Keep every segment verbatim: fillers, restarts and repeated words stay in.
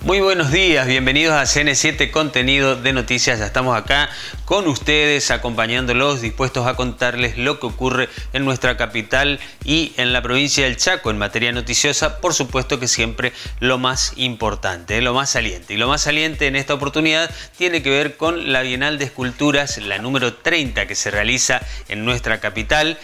Muy buenos días, bienvenidos a C N siete Contenido de Noticias. Ya estamos acá con ustedes, acompañándolos, dispuestos a contarles lo que ocurre en nuestra capital y en la provincia del Chaco en materia noticiosa. Por supuesto que siempre lo más importante, lo más saliente. Y lo más saliente en esta oportunidad tiene que ver con la Bienal de Esculturas, la número treinta, que se realiza en nuestra capital.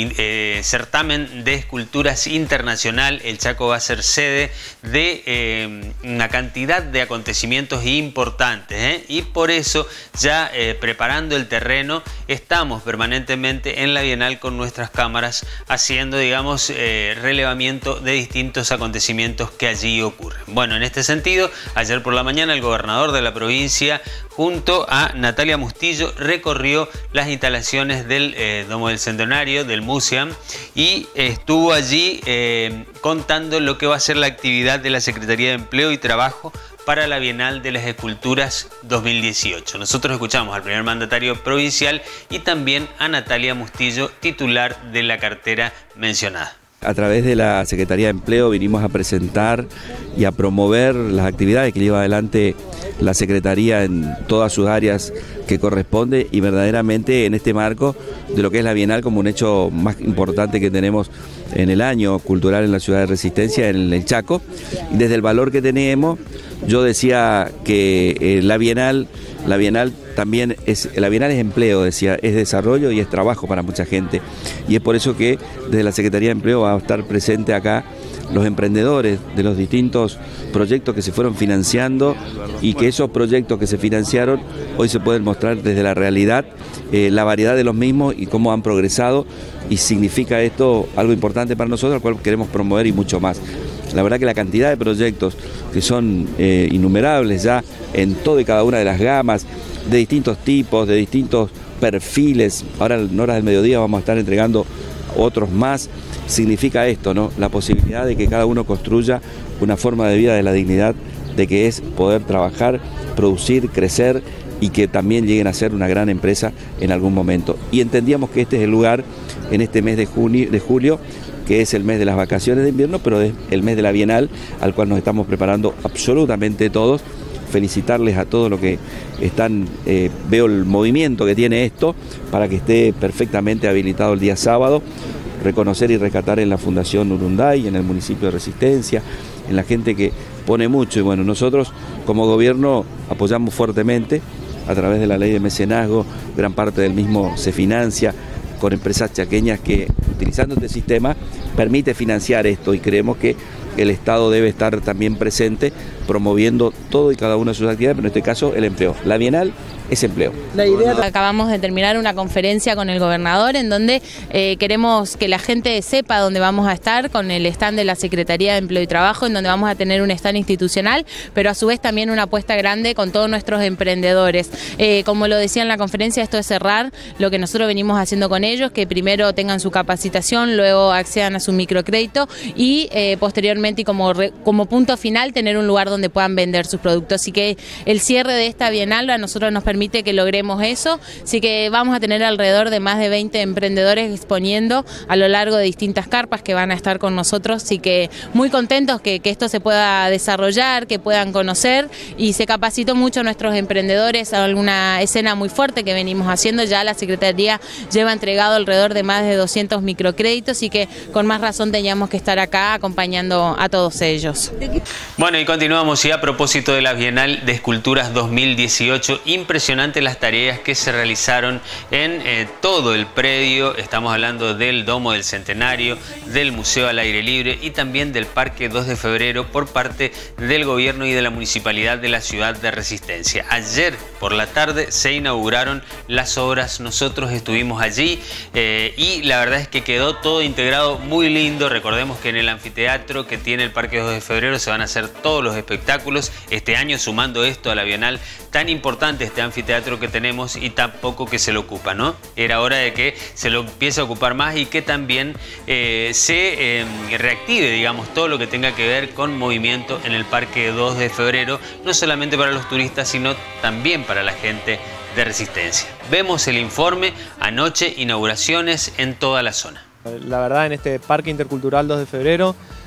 Eh, certamen de esculturas internacional. El Chaco va a ser sede de eh, una cantidad de acontecimientos importantes, ¿eh? y por eso ya eh, preparando el terreno estamos permanentemente en la Bienal con nuestras cámaras haciendo, digamos, eh, relevamiento de distintos acontecimientos que allí ocurren. Bueno, en este sentido, ayer por la mañana el gobernador de la provincia junto a Natalia Mustillo recorrió las instalaciones del eh, Domo del Centenario, del Museum, y estuvo allí eh, contando lo que va a ser la actividad de la Secretaría de Empleo y Trabajo para la Bienal de las Esculturas dos mil dieciocho. Nosotros escuchamos al primer mandatario provincial y también a Natalia Mustillo, titular de la cartera mencionada. A través de la Secretaría de Empleo vinimos a presentar y a promover las actividades que lleva adelante la Secretaría en todas sus áreas que corresponde, y verdaderamente en este marco de lo que es la Bienal como un hecho más importante que tenemos en el año cultural en la ciudad de Resistencia, en el Chaco. Y desde el valor que tenemos, yo decía que eh, la Bienal, la Bienal también es, la Bienal es empleo, decía, es desarrollo y es trabajo para mucha gente. Y es por eso que desde la Secretaría de Empleo va a estar presente acá los emprendedores de los distintos proyectos que se fueron financiando, y que esos proyectos que se financiaron hoy se pueden mostrar desde la realidad, eh, la variedad de los mismos y cómo han progresado, y significa esto algo importante para nosotros, al cual queremos promover y mucho más. La verdad que la cantidad de proyectos que son eh, innumerables ya en todo y cada una de las gamas, de distintos tipos, de distintos perfiles. Ahora en horas del mediodía vamos a estar entregando otros más. Significa esto, ¿no? La posibilidad de que cada uno construya una forma de vida de la dignidad, de que es poder trabajar, producir, crecer, y que también lleguen a ser una gran empresa en algún momento. Y entendíamos que este es el lugar, en este mes de junio, de julio, que es el mes de las vacaciones de invierno, pero es el mes de la Bienal, al cual nos estamos preparando absolutamente todos. Felicitarles a todos los que están, eh, veo el movimiento que tiene esto para que esté perfectamente habilitado el día sábado. Reconocer y rescatar en la Fundación Urunday, en el municipio de Resistencia, en la gente que pone mucho. Y bueno, nosotros como gobierno apoyamos fuertemente a través de la ley de mecenazgo, gran parte del mismo se financia con empresas chaqueñas que, utilizando este sistema, permite financiar esto, y creemos que el Estado debe estar también presente promoviendo todo y cada una de sus actividades, pero en este caso el empleo. La Bienal es empleo. La idea... Acabamos de terminar una conferencia con el gobernador en donde eh, queremos que la gente sepa dónde vamos a estar, con el stand de la Secretaría de Empleo y Trabajo, en donde vamos a tener un stand institucional, pero a su vez también una apuesta grande con todos nuestros emprendedores. Eh, como lo decía en la conferencia, esto es cerrar lo que nosotros venimos haciendo con ellos, que primero tengan su capacitación, luego accedan a su microcrédito y eh, posteriormente, y como, re, como punto final, tener un lugar donde puedan vender sus productos. Así que el cierre de esta Bienal a nosotros nos permite permite que logremos eso, así que vamos a tener alrededor de más de veinte emprendedores exponiendo a lo largo de distintas carpas que van a estar con nosotros, así que muy contentos que, que esto se pueda desarrollar, que puedan conocer, y se capacitó mucho a nuestros emprendedores a alguna escena muy fuerte que venimos haciendo. Ya la Secretaría lleva entregado alrededor de más de doscientos microcréditos, y que con más razón teníamos que estar acá acompañando a todos ellos. Bueno, y continuamos, y a propósito de la Bienal de Esculturas dos mil dieciocho, impresionante las tareas que se realizaron en eh, todo el predio. Estamos hablando del Domo del Centenario, del Museo al Aire Libre y también del Parque dos de febrero por parte del gobierno y de la municipalidad de la ciudad de Resistencia. Ayer por la tarde se inauguraron las obras, nosotros estuvimos allí eh, y la verdad es que quedó todo integrado muy lindo. Recordemos que en el anfiteatro que tiene el Parque dos de febrero se van a hacer todos los espectáculos este año, sumando esto a la Bienal tan importante, este anfiteatro que tenemos y tan poco que se lo ocupa, ¿no? Era hora de que se lo empiece a ocupar más y que también eh, se eh, reactive, digamos, todo lo que tenga que ver con movimiento en el Parque dos de febrero, no solamente para los turistas, sino también para la gente de Resistencia. Vemos el informe. Anoche, inauguraciones en toda la zona. La verdad, en este Parque Intercultural dos de febrero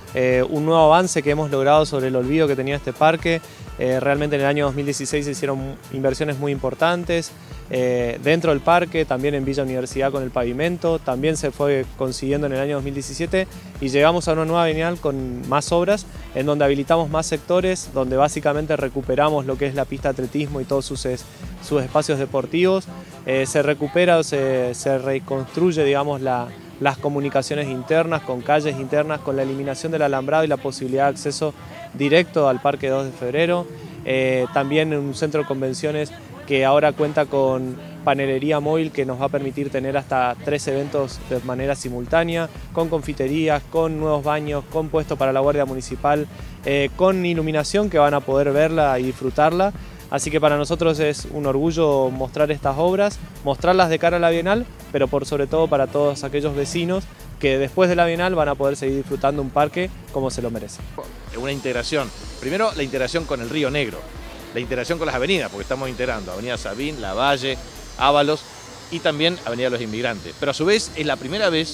eh, un nuevo avance que hemos logrado sobre el olvido que tenía este parque. Eh, realmente en el año dos mil dieciséis se hicieron inversiones muy importantes eh, dentro del parque, también en Villa Universidad con el pavimento, también se fue consiguiendo en el año dos mil diecisiete y llegamos a una nueva bienal con más obras en donde habilitamos más sectores, donde básicamente recuperamos lo que es la pista de atletismo y todos sus, es, sus espacios deportivos, eh, se recupera o se, se reconstruye, digamos, la, las comunicaciones internas, con calles internas, con la eliminación del alambrado y la posibilidad de acceso directo al Parque dos de febrero, eh, también un centro de convenciones que ahora cuenta con panelería móvil que nos va a permitir tener hasta tres eventos de manera simultánea, con confiterías, con nuevos baños, con puesto para la Guardia Municipal, eh, con iluminación que van a poder verla y disfrutarla. Así que para nosotros es un orgullo mostrar estas obras, mostrarlas de cara a la Bienal, pero por sobre todo para todos aquellos vecinos que después de la Bienal van a poder seguir disfrutando un parque como se lo merece. Una integración, primero la integración con el Río Negro, la integración con las avenidas, porque estamos integrando Avenida Sabín, Lavalle, Ábalos y también Avenida de los Inmigrantes. Pero a su vez es la primera vez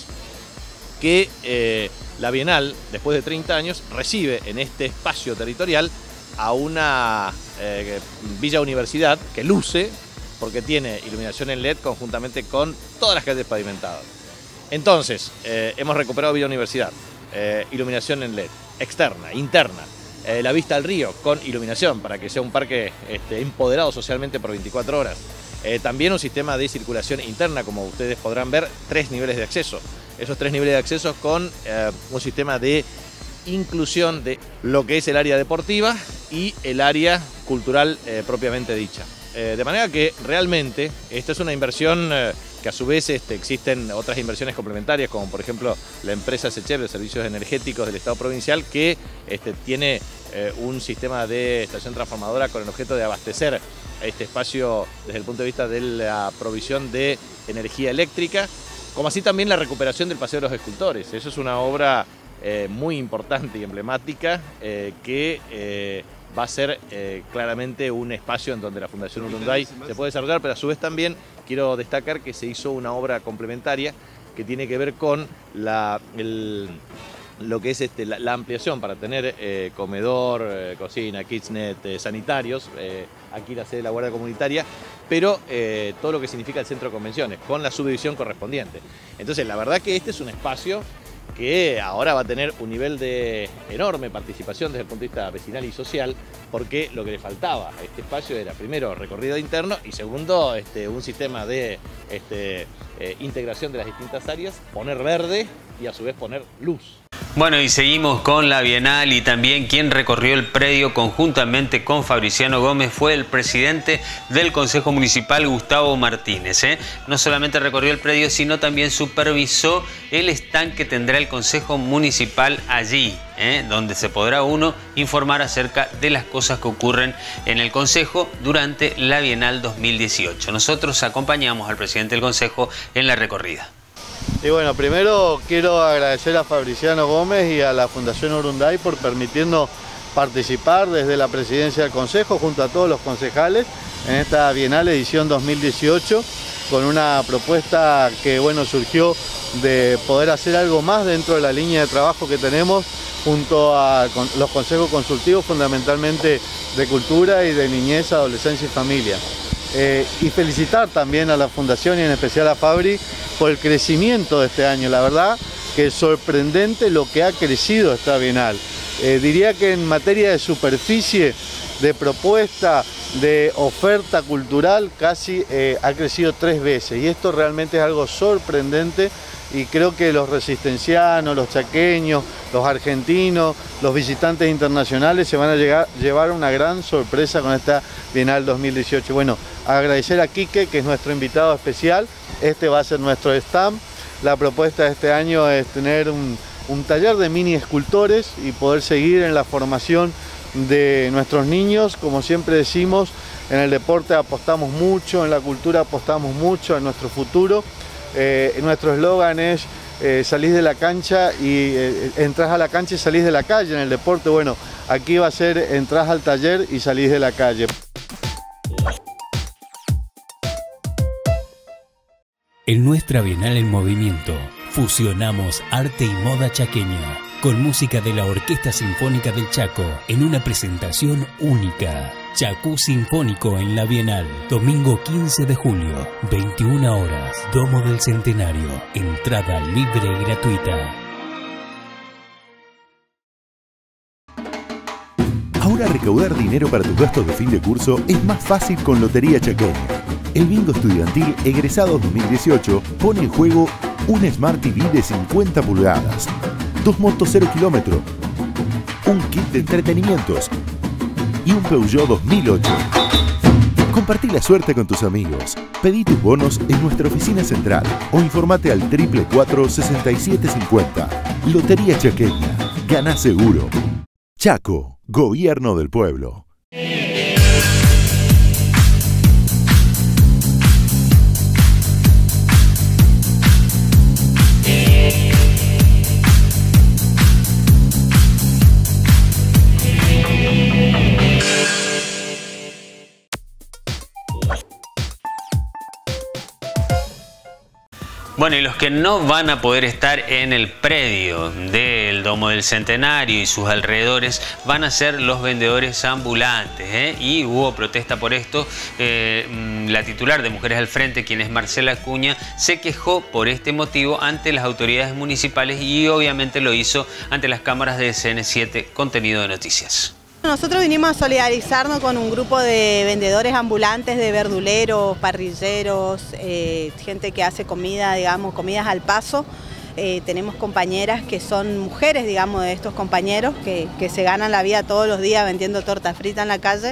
que eh, la Bienal, después de treinta años, recibe en este espacio territorial a una eh, Villa Universidad que luce porque tiene iluminación en L E D conjuntamente con todas las calles pavimentadas. Entonces, eh, hemos recuperado Villa Universidad, eh, iluminación en L E D, externa, interna, eh, la vista al río con iluminación para que sea un parque este, empoderado socialmente por veinticuatro horas. Eh, también un sistema de circulación interna, como ustedes podrán ver, tres niveles de acceso. Esos tres niveles de acceso con eh, un sistema de inclusión de lo que es el área deportiva y el área cultural eh, propiamente dicha. Eh, de manera que realmente esta es una inversión eh, que a su vez este, existen otras inversiones complementarias, como por ejemplo la empresa SECHEP de Servicios Energéticos del Estado Provincial, que este, tiene eh, un sistema de estación transformadora con el objeto de abastecer este espacio desde el punto de vista de la provisión de energía eléctrica, como así también la recuperación del Paseo de los Escultores. Eso es una obra eh, muy importante y emblemática eh, que eh, va a ser eh, claramente un espacio en donde la Fundación Urunday se puede desarrollar, pero a su vez también quiero destacar que se hizo una obra complementaria que tiene que ver con la, el, lo que es este, la, la ampliación para tener eh, comedor, eh, cocina, kitchenet, eh, sanitarios, eh, aquí la sede de la Guardia Comunitaria, pero eh, todo lo que significa el centro de convenciones, con la subdivisión correspondiente. Entonces, la verdad que este es un espacio que ahora va a tener un nivel de enorme participación desde el punto de vista vecinal y social, porque lo que le faltaba a este espacio era, primero, recorrido interno y segundo, este, un sistema de este, eh, integración de las distintas áreas, poner verde y a su vez poner luz. Bueno, y seguimos con la Bienal y también quien recorrió el predio conjuntamente con Fabriciano Gómez fue el presidente del Consejo Municipal, Gustavo Martínez. ¿eh? No solamente recorrió el predio, sino también supervisó el stand que tendrá el Consejo Municipal allí, ¿eh? donde se podrá uno informar acerca de las cosas que ocurren en el Consejo durante la Bienal dos mil dieciocho. Nosotros acompañamos al presidente del Consejo en la recorrida. Y bueno, primero quiero agradecer a Fabriciano Gómez y a la Fundación Urunday por permitirnos participar desde la presidencia del Consejo junto a todos los concejales en esta Bienal edición dos mil dieciocho con una propuesta que bueno, surgió de poder hacer algo más dentro de la línea de trabajo que tenemos junto a los consejos consultivos fundamentalmente de cultura y de niñez, adolescencia y familia. Eh, y felicitar también a la Fundación y en especial a Fabri por el crecimiento de este año. La verdad que es sorprendente lo que ha crecido esta Bienal. Eh, diría que en materia de superficie, de propuesta, de oferta cultural, casi eh, ha crecido tres veces. Y esto realmente es algo sorprendente y creo que los resistencianos, los chaqueños, los argentinos, los visitantes internacionales se van a llegar, llevar una gran sorpresa con esta Bienal dos mil dieciocho. Bueno, agradecer a Quique, que es nuestro invitado especial. Este va a ser nuestro stand. La propuesta de este año es tener un, un taller de mini escultores y poder seguir en la formación de nuestros niños. Como siempre decimos, en el deporte apostamos mucho, en la cultura apostamos mucho, en nuestro futuro. Eh, nuestro eslogan es eh, salís de la cancha y eh, entrás a la cancha y salís de la calle. En el deporte, bueno, aquí va a ser entrás al taller y salís de la calle. En nuestra Bienal en Movimiento, fusionamos arte y moda chaqueña. con música de la Orquesta Sinfónica del Chaco, en una presentación única. Chacú Sinfónico en la Bienal, domingo quince de julio, veintiuna horas, Domo del Centenario, entrada libre y gratuita. Ahora recaudar dinero para tus gastos de fin de curso es más fácil con Lotería Chaqueña. El bingo estudiantil Egresados dos mil dieciocho pone en juego un Smart T V de cincuenta pulgadas, dos motos cero kilómetros, un kit de entretenimientos y un Peugeot dos mil ocho. Compartí la suerte con tus amigos. Pedí tus bonos en nuestra oficina central o informate al triple cuatro sesenta y siete cincuenta. Lotería Chaqueña. Gana seguro. Chaco, Gobierno del Pueblo. Bueno, y los que no van a poder estar en el predio del Domo del Centenario y sus alrededores van a ser los vendedores ambulantes, ¿eh? Y hubo protesta por esto. Eh, la titular de Mujeres al Frente, quien es Marcela Acuña, se quejó por este motivo ante las autoridades municipales y obviamente lo hizo ante las cámaras de C N siete Contenido de Noticias. Nosotros vinimos a solidarizarnos con un grupo de vendedores ambulantes, de verduleros, parrilleros, eh, gente que hace comida, digamos, comidas al paso. Eh, tenemos compañeras que son mujeres, digamos, de estos compañeros que, que se ganan la vida todos los días vendiendo torta frita en la calle.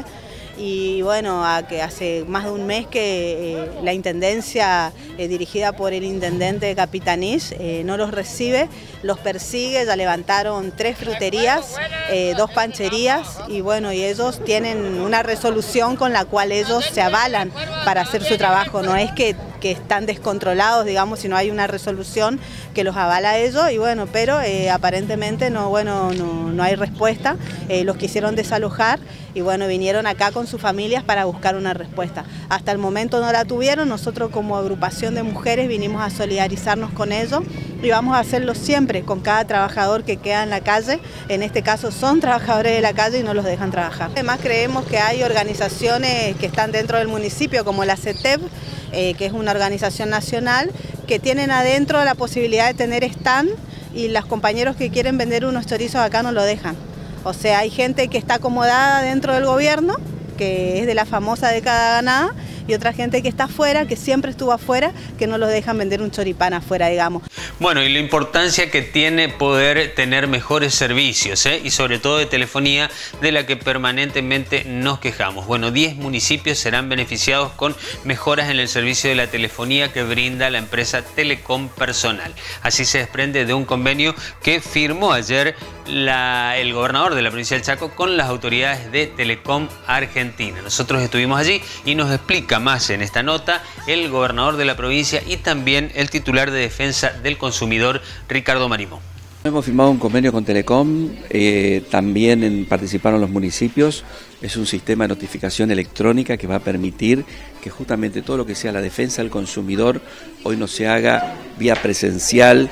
Y bueno, a que hace más de un mes que eh, la intendencia eh, dirigida por el intendente de Capitanich eh, no los recibe, los persigue, ya levantaron tres fruterías, eh, dos pancherías y bueno, y ellos tienen una resolución con la cual ellos se avalan para hacer su trabajo, no es que, que están descontrolados, digamos, sino hay una resolución que los avala a ellos y bueno, pero eh, aparentemente no, bueno, no, no hay respuesta, eh, los quisieron desalojar y bueno, vinieron acá con sus familias para buscar una respuesta. Hasta el momento no la tuvieron, nosotros como agrupación de mujeres vinimos a solidarizarnos con ellos y vamos a hacerlo siempre con cada trabajador que queda en la calle, en este caso son trabajadores de la calle y no los dejan trabajar. Además creemos que hay organizaciones que están dentro del municipio como la C E T E B, eh, que es una organización nacional, que tienen adentro la posibilidad de tener stand y los compañeros que quieren vender unos chorizos acá no lo dejan. O sea, hay gente que está acomodada dentro del gobierno, que es de la famosa década ganada, y otra gente que está afuera, que siempre estuvo afuera, que no los dejan vender un choripán afuera, digamos. Bueno, y la importancia que tiene poder tener mejores servicios, ¿eh? Y sobre todo de telefonía, de la que permanentemente nos quejamos. Bueno, diez municipios serán beneficiados con mejoras en el servicio de la telefonía que brinda la empresa Telecom Personal. Así se desprende de un convenio que firmó ayer la, el gobernador de la provincia del Chaco con las autoridades de Telecom Argentina. Nosotros estuvimos allí y nos explica más en esta nota el gobernador de la provincia y también el titular de Defensa del Consumidor, Ricardo Marimón. Hemos firmado un convenio con Telecom, eh, también en, participaron los municipios. Es un sistema de notificación electrónica que va a permitir que justamente todo lo que sea la defensa del consumidor hoy no se haga vía presencial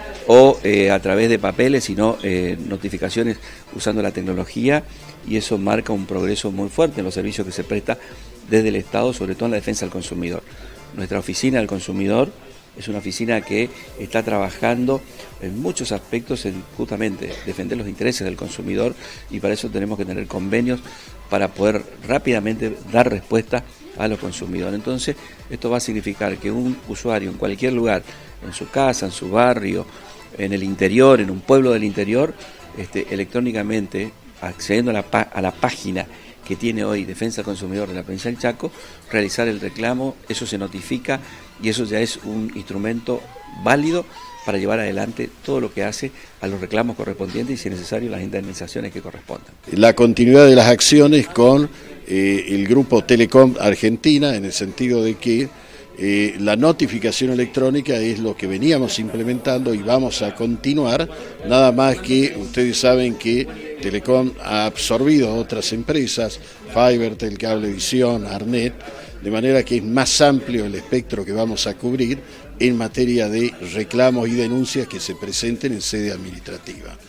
o eh, a través de papeles, sino eh, notificaciones usando la tecnología, y eso marca un progreso muy fuerte en los servicios que se presta desde el Estado, sobre todo en la defensa del consumidor. Nuestra oficina del consumidor es una oficina que está trabajando en muchos aspectos en justamente defender los intereses del consumidor, y para eso tenemos que tener convenios para poder rápidamente dar respuesta a los consumidores. Entonces, esto va a significar que un usuario en cualquier lugar, en su casa, en su barrio, en el interior, en un pueblo del interior, este, electrónicamente, accediendo a la, a la página que tiene hoy Defensa del Consumidor de la provincia del Chaco, realizar el reclamo, eso se notifica y eso ya es un instrumento válido para llevar adelante todo lo que hace a los reclamos correspondientes y, si es necesario, las indemnizaciones que correspondan. La continuidad de las acciones con eh, el grupo Telecom Argentina, en el sentido de que eh, la notificación electrónica es lo que veníamos implementando y vamos a continuar, nada más que ustedes saben que Telecom ha absorbido a otras empresas, Fibertel, Cablevisión, Arnet, de manera que es más amplio el espectro que vamos a cubrir en materia de reclamos y denuncias que se presenten en sede administrativa.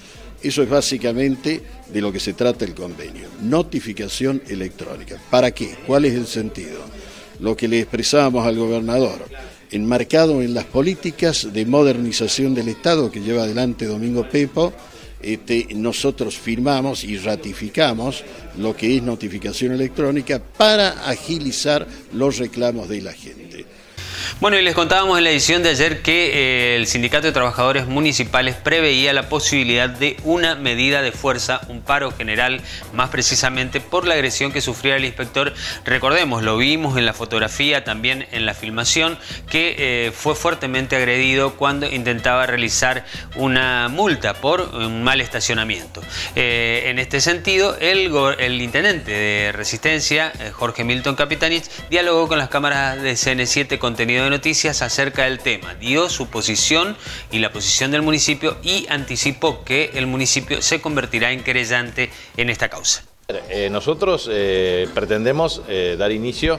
Eso es básicamente de lo que se trata el convenio. Notificación electrónica. ¿Para qué? ¿Cuál es el sentido? Lo que le expresábamos al gobernador, enmarcado en las políticas de modernización del Estado que lleva adelante Domingo Pepo, este, nosotros firmamos y ratificamos lo que es notificación electrónica para agilizar los reclamos de la gente. Bueno, y les contábamos en la edición de ayer que eh, el Sindicato de Trabajadores Municipales preveía la posibilidad de una medida de fuerza, un paro general, más precisamente por la agresión que sufría el inspector. Recordemos, lo vimos en la fotografía, también en la filmación, que eh, fue fuertemente agredido cuando intentaba realizar una multa por un mal estacionamiento. Eh, en este sentido, el, el intendente de Resistencia, eh, Jorge Milton Capitanich, dialogó con las cámaras de C N siete Contenido de Noticias acerca del tema, dio su posición y la posición del municipio y anticipó que el municipio se convertirá en querellante en esta causa. Eh, nosotros eh, pretendemos eh, dar inicio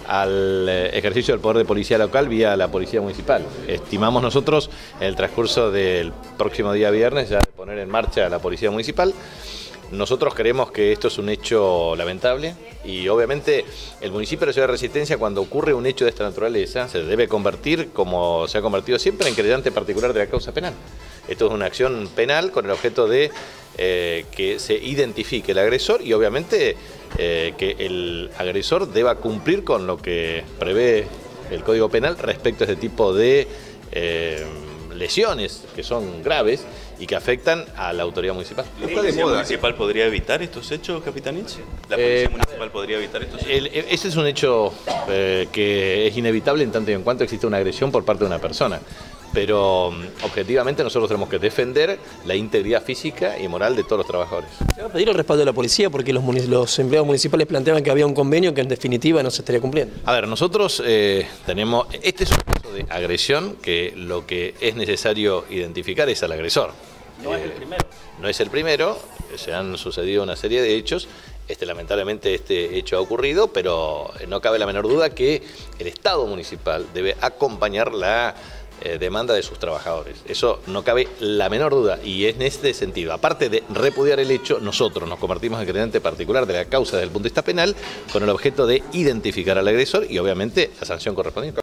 al eh, ejercicio del poder de policía local vía la policía municipal. Estimamos nosotros en el transcurso del próximo día viernes ya de poner en marcha la policía municipal. Nosotros creemos que esto es un hecho lamentable y obviamente el municipio de la Ciudad de Resistencia, cuando ocurre un hecho de esta naturaleza, se debe convertir, como se ha convertido siempre, en querellante particular de la causa penal. Esto es una acción penal con el objeto de eh, que se identifique el agresor y obviamente eh, que el agresor deba cumplir con lo que prevé el Código Penal respecto a este tipo de eh, lesiones que son graves y que afectan a la autoridad municipal. ¿La policía municipal podría evitar estos hechos, Capitanich? ¿La policía eh, municipal podría evitar estos hechos? El, ese es un hecho eh, que es inevitable en tanto y en cuanto existe una agresión por parte de una persona. Pero objetivamente nosotros tenemos que defender la integridad física y moral de todos los trabajadores. Se va a pedir el respaldo de la policía porque los, los empleados municipales planteaban que había un convenio que en definitiva no se estaría cumpliendo. A ver, nosotros eh, tenemos, este es un caso de agresión que lo que es necesario identificar es al agresor. No eh, es el primero. No es el primero, se han sucedido una serie de hechos. Este, lamentablemente este hecho ha ocurrido, pero no cabe la menor duda que el Estado municipal debe acompañar la Eh, demanda de sus trabajadores. Eso no cabe la menor duda y es en este sentido. Aparte de repudiar el hecho, nosotros nos convertimos en querellante particular de la causa desde el punto de vista penal con el objeto de identificar al agresor y obviamente la sanción correspondiente.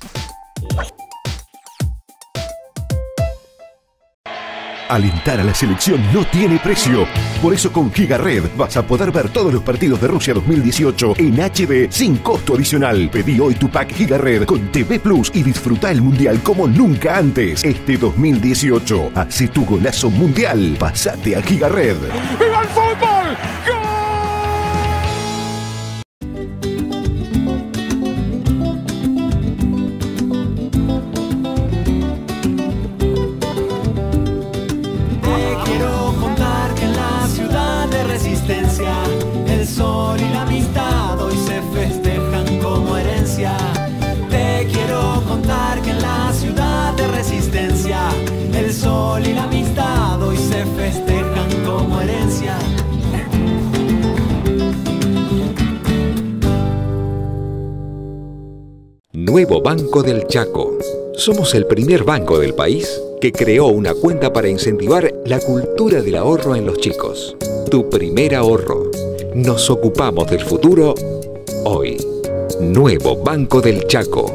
Alentar a la selección no tiene precio. Por eso con Gigared vas a poder ver todos los partidos de Rusia dos mil dieciocho en H D sin costo adicional. Pedí hoy tu pack Gigared con T V Plus y disfruta el Mundial como nunca antes. Este dos mil dieciocho, hace tu golazo mundial. Pásate a Gigared. ¡Viva el fútbol! ¡Gol! El sol y la amistad hoy se festejan como herencia. Te quiero contar que en la ciudad de Resistencia el sol y la amistad hoy se festejan como herencia. Nuevo Banco del Chaco. Somos el primer banco del país que creó una cuenta para incentivar la cultura del ahorro en los chicos. Tu primer ahorro. Nos ocupamos del futuro hoy. Nuevo Banco del Chaco.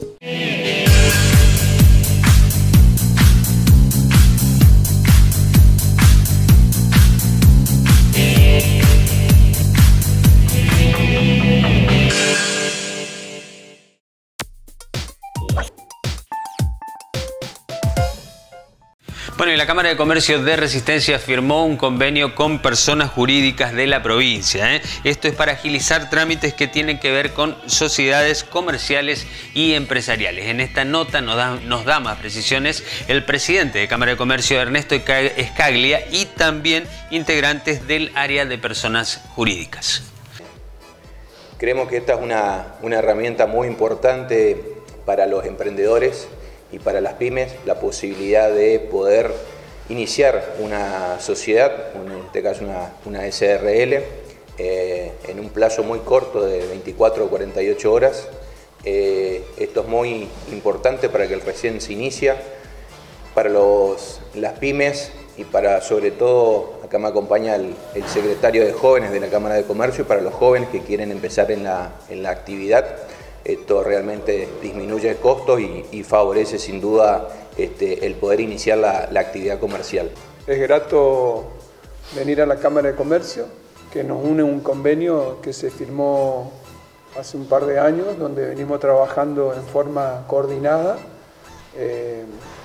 Bueno, y la Cámara de Comercio de Resistencia firmó un convenio con personas jurídicas de la provincia, ¿eh? Esto es para agilizar trámites que tienen que ver con sociedades comerciales y empresariales. En esta nota nos da, nos da más precisiones el presidente de Cámara de Comercio, Ernesto Escaglia, y también integrantes del área de personas jurídicas. Creemos que esta es una, una herramienta muy importante para los emprendedores y para las pymes, la posibilidad de poder iniciar una sociedad, en este caso una, una S R L, eh, en un plazo muy corto de veinticuatro o cuarenta y ocho horas. Eh, esto es muy importante para que el recién se inicia. Para los, las pymes y para, sobre todo, acá me acompaña el, el secretario de Jóvenes de la Cámara de Comercio, para los jóvenes que quieren empezar en la, en la actividad. Esto realmente disminuye costos y, y favorece sin duda este, el poder iniciar la, la actividad comercial. Es grato venir a la Cámara de Comercio, que nos une un convenio que se firmó hace un par de años, donde venimos trabajando en forma coordinada, eh,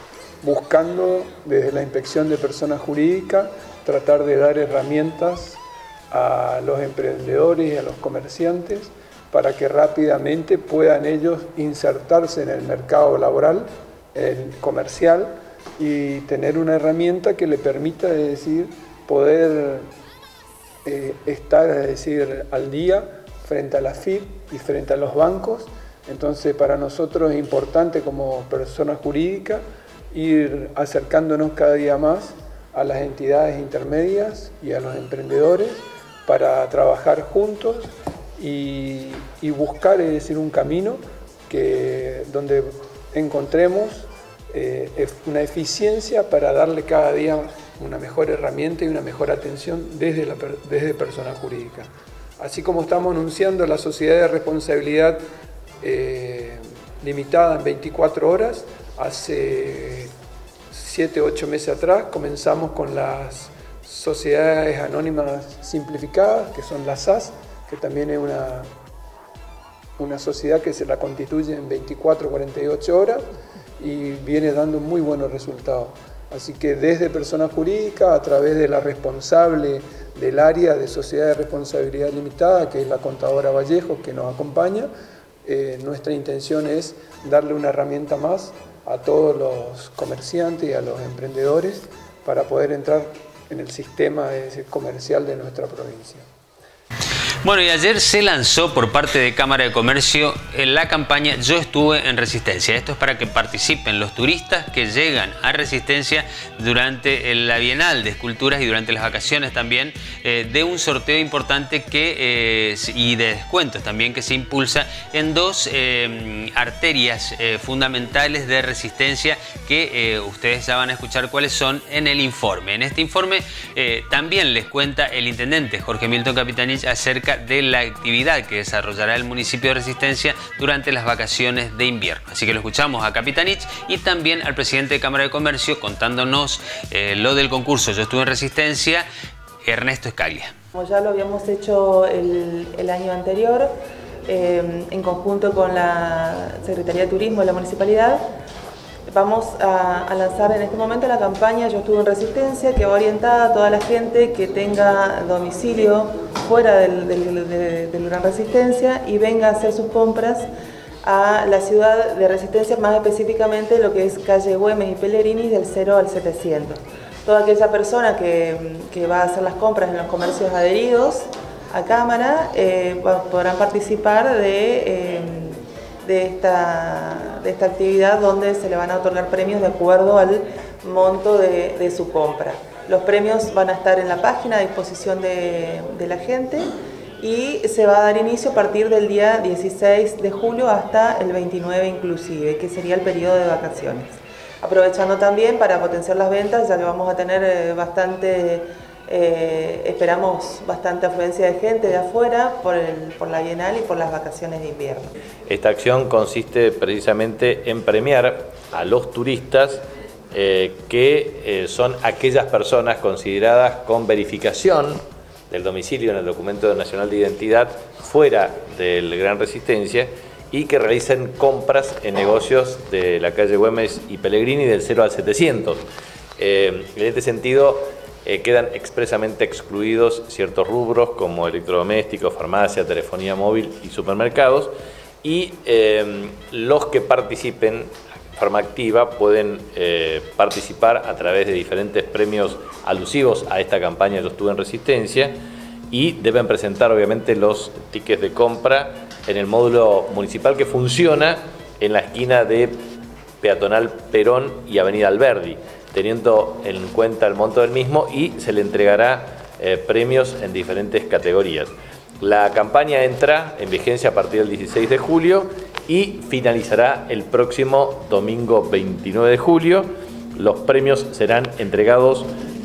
buscando desde la inspección de personas jurídicas tratar de dar herramientas a los emprendedores y a los comerciantes para que rápidamente puedan ellos insertarse en el mercado laboral, el comercial, y tener una herramienta que le permita, es decir, poder eh, estar, es decir, al día frente a la F I P y frente a los bancos. Entonces, para nosotros es importante como personas jurídicas ir acercándonos cada día más a las entidades intermedias y a los emprendedores para trabajar juntos y, y buscar, es decir, un camino que, donde encontremos eh, una eficiencia para darle cada día una mejor herramienta y una mejor atención desde, la, desde persona jurídica. Así como estamos anunciando la sociedad de responsabilidad eh, limitada en veinticuatro horas, hace siete u ocho meses atrás comenzamos con las sociedades anónimas simplificadas, que son las S A S, que también es una, una sociedad que se la constituye en veinticuatro a cuarenta y ocho horas y viene dando muy buenos resultados. Así que desde persona jurídica, a través de la responsable del área de sociedad de responsabilidad limitada, que es la contadora Vallejo, que nos acompaña, eh, nuestra intención es darle una herramienta más a todos los comerciantes y a los emprendedores para poder entrar en el sistema comercial de nuestra provincia. Bueno, y ayer se lanzó por parte de Cámara de Comercio la campaña Yo estuve en Resistencia. Esto es para que participen los turistas que llegan a Resistencia durante la Bienal de Esculturas y durante las vacaciones también, eh, de un sorteo importante que, eh, y de descuentos también, que se impulsa en dos eh, arterias eh, fundamentales de Resistencia que eh, ustedes ya van a escuchar cuáles son en el informe. En este informe eh, también les cuenta el intendente Jorge Milton Capitanich acerca de la actividad que desarrollará el municipio de Resistencia durante las vacaciones de invierno. Así que lo escuchamos a Capitanich y también al presidente de Cámara de Comercio contándonos eh, lo del concurso Yo estuve en Resistencia, Ernesto Escaglia. Como ya lo habíamos hecho el, el año anterior, eh, en conjunto con la Secretaría de Turismo de la Municipalidad, vamos a, a lanzar en este momento la campaña Yo estuve en Resistencia, que va orientada a toda la gente que tenga domicilio fuera del, del, del, del Gran Resistencia y venga a hacer sus compras a la ciudad de Resistencia, más específicamente lo que es calle Güemes y Pellegrini, del cero al setecientos. Toda aquella persona que, que va a hacer las compras en los comercios adheridos a Cámara eh, podrán participar de... Eh, De esta, de esta actividad, donde se le van a otorgar premios de acuerdo al monto de, de su compra. Los premios van a estar en la página a disposición de, de la gente y se va a dar inicio a partir del día dieciséis de julio hasta el veintinueve inclusive, que sería el periodo de vacaciones. Aprovechando también para potenciar las ventas, ya que vamos a tener eh, bastante... Eh, esperamos bastante afluencia de gente de afuera por, el, por la Bienal y por las vacaciones de invierno. Esta acción consiste precisamente en premiar a los turistas eh, que eh, son aquellas personas consideradas con verificación del domicilio en el documento nacional de identidad fuera del Gran Resistencia y que realicen compras en negocios de la calle Güemes y Pellegrini del cero al setecientos. Eh, en este sentido, Eh, quedan expresamente excluidos ciertos rubros como electrodomésticos, farmacia, telefonía móvil y supermercados, y eh, los que participen de forma activa pueden eh, participar a través de diferentes premios alusivos a esta campaña Yo estuve en Resistencia y deben presentar obviamente los tickets de compra en el módulo municipal que funciona en la esquina de Peatonal Perón y Avenida Alberdi, teniendo en cuenta el monto del mismo, y se le entregará eh, premios en diferentes categorías. La campaña entra en vigencia a partir del dieciséis de julio y finalizará el próximo domingo veintinueve de julio. Los premios serán entregados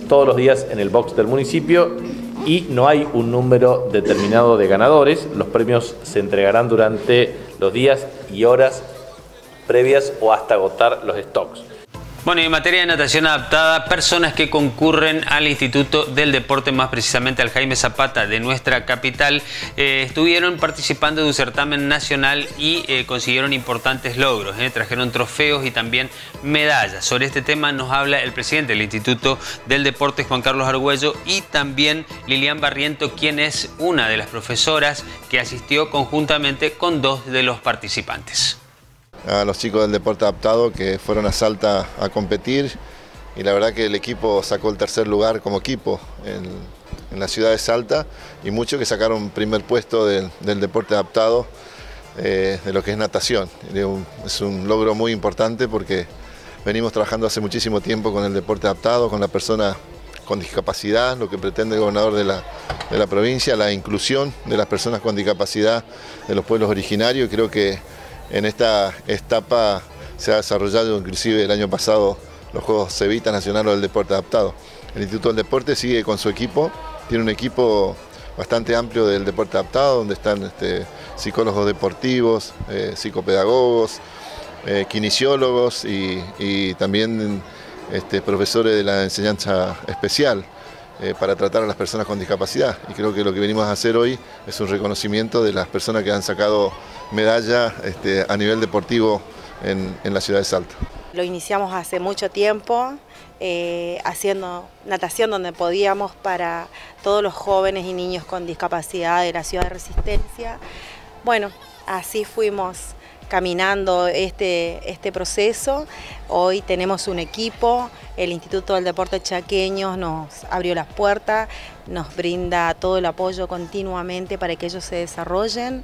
todos los días en el box del municipio y no hay un número determinado de ganadores. Los premios se entregarán durante los días y horas previas o hasta agotar los stocks. Bueno, y en materia de natación adaptada, personas que concurren al Instituto del Deporte, más precisamente al Jaime Zapata de nuestra capital, eh, estuvieron participando de un certamen nacional y eh, consiguieron importantes logros. Eh, trajeron trofeos y también medallas. Sobre este tema nos habla el presidente del Instituto del Deporte, Juan Carlos Argüello, y también Lilian Barriento, quien es una de las profesoras que asistió conjuntamente con dos de los participantes. A los chicos del deporte adaptado que fueron a Salta a competir y la verdad que el equipo sacó el tercer lugar como equipo en, en la ciudad de Salta y muchos que sacaron primer puesto del, del deporte adaptado eh, de lo que es natación. Es un logro muy importante porque venimos trabajando hace muchísimo tiempo con el deporte adaptado, con la persona con discapacidad, lo que pretende el gobernador de la, de la provincia, la inclusión de las personas con discapacidad de los pueblos originarios. Creo que en esta etapa se ha desarrollado inclusive el año pasado los Juegos Cevita Nacionales del Deporte Adaptado. El Instituto del Deporte sigue con su equipo, tiene un equipo bastante amplio del deporte adaptado, donde están este, psicólogos deportivos, eh, psicopedagogos, eh, kinesiólogos y, y también este, profesores de la enseñanza especial eh, para tratar a las personas con discapacidad. Y creo que lo que venimos a hacer hoy es un reconocimiento de las personas que han sacado medalla este, a nivel deportivo en, en la ciudad de Salta. Lo iniciamos hace mucho tiempo, eh, haciendo natación donde podíamos para todos los jóvenes y niños con discapacidad de la ciudad de Resistencia. Bueno, así fuimos caminando este, este proceso. Hoy tenemos un equipo, el Instituto del Deporte Chaqueño nos abrió las puertas, nos brinda todo el apoyo continuamente para que ellos se desarrollen.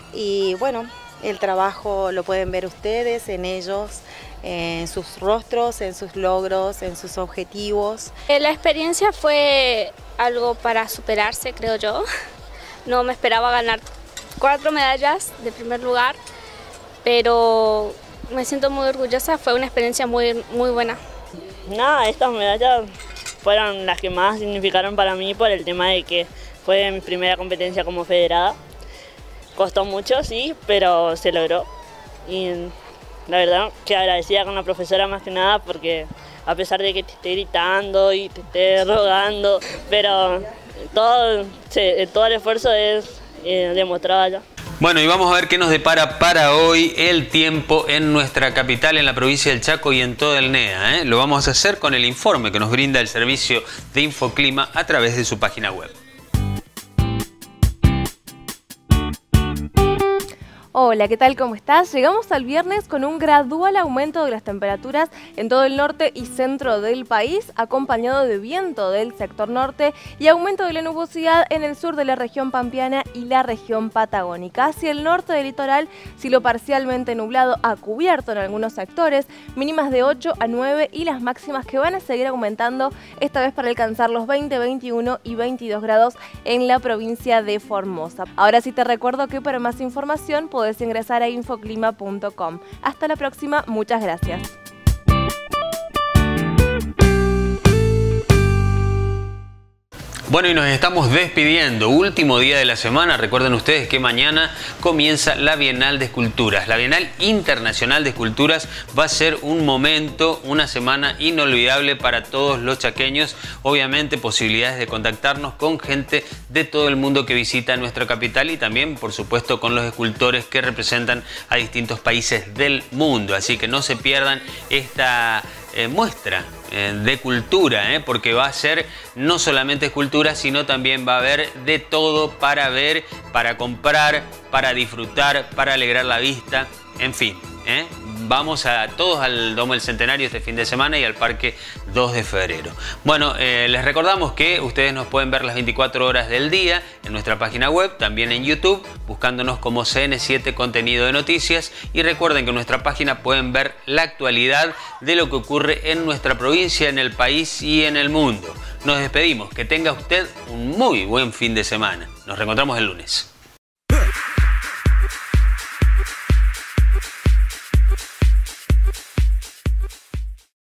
Y bueno, el trabajo lo pueden ver ustedes en ellos, en sus rostros, en sus logros, en sus objetivos. La experiencia fue algo para superarse, creo yo. No me esperaba ganar cuatro medallas de primer lugar, pero me siento muy orgullosa, fue una experiencia muy, muy buena. Nada, estas medallas fueron las que más significaron para mí por el tema de que fue mi primera competencia como federada. Costó mucho, sí, pero se logró. Y la verdad que agradecida con la profesora más que nada porque a pesar de que te esté gritando y te esté rogando, pero todo, todo el esfuerzo es eh, demostrado allá. Bueno, y vamos a ver qué nos depara para hoy el tiempo en nuestra capital, en la provincia del Chaco y en todo el N E A. ¿eh? Lo vamos a hacer con el informe que nos brinda el servicio de Infoclima a través de su página web. Hola, ¿qué tal? ¿Cómo estás? Llegamos al viernes con un gradual aumento de las temperaturas en todo el norte y centro del país, acompañado de viento del sector norte y aumento de la nubosidad en el sur de la región pampeana y la región patagónica. Hacia el norte del litoral, cielo parcialmente nublado a cubierto en algunos sectores, mínimas de ocho a nueve y las máximas que van a seguir aumentando, esta vez para alcanzar los veinte, veintiuno y veintidós grados en la provincia de Formosa. Ahora sí te recuerdo que para más información podés ingresar a infoclima punto com. Hasta la próxima, muchas gracias. Bueno, y nos estamos despidiendo. Último día de la semana. Recuerden ustedes que mañana comienza la Bienal de Esculturas. La Bienal Internacional de Esculturas va a ser un momento, una semana inolvidable para todos los chaqueños. Obviamente, posibilidades de contactarnos con gente de todo el mundo que visita nuestra capital y también, por supuesto, con los escultores que representan a distintos países del mundo. Así que no se pierdan esta eh, muestra de cultura, ¿eh? porque va a ser no solamente escultura, sino también va a haber de todo para ver, para comprar, para disfrutar, para alegrar la vista, en fin. ¿eh? Vamos a todos al Domo del Centenario este fin de semana y al Parque dos de febrero. Bueno, eh, les recordamos que ustedes nos pueden ver las veinticuatro horas del día en nuestra página web, también en YouTube, buscándonos como C N siete Contenido de Noticias. Y recuerden que en nuestra página pueden ver la actualidad de lo que ocurre en nuestra provincia, en el país y en el mundo. Nos despedimos. Que tenga usted un muy buen fin de semana. Nos reencontramos el lunes.